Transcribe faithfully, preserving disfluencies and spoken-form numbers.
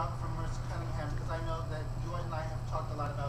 about from Mercer Cunningham, because I know that you and I have talked a lot about